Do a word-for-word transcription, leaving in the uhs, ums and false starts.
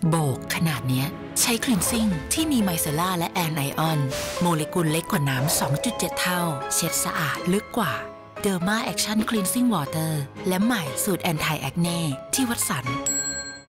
โบกขนาดนี้ใช้คลีนซิ่งที่มีไมเซล่าและแอนไอออนโมเลกุลเล็กกว่าน้ำ สองจุดเจ็ด เท่าเช็ดสะอาดลึกกว่าเดอร์มาแอคชั่นคลีนซิ่งวอเตอร์และใหม่สูตรแอนตี้แอคเน่ที่วัดสัน